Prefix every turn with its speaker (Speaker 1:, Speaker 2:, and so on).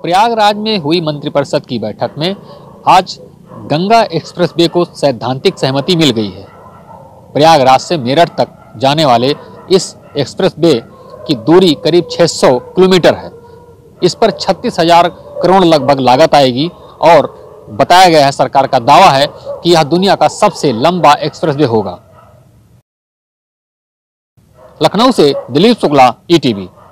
Speaker 1: प्रयागराज में हुई मंत्रिपरिषद की बैठक में आज गंगा एक्सप्रेसवे को सैद्धांतिक सहमति मिल गई है। प्रयागराज से मेरठ तक जाने वाले इस एक्सप्रेसवे की दूरी करीब 600 किलोमीटर है। इस पर 36,000 करोड़ लगभग लागत आएगी और बताया गया है, सरकार का दावा है कि यह दुनिया का सबसे लंबा एक्सप्रेसवे होगा। लखनऊ से दिलीप शुक्ला, ईटीवी।